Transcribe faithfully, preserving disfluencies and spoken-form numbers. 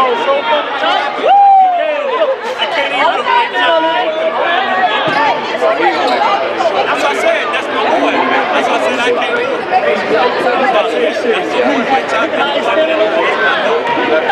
was so fucking tight. I can't even wait till that's what I said. That's my boy. That's what I said. I can't even. That's the boy. That's the boy.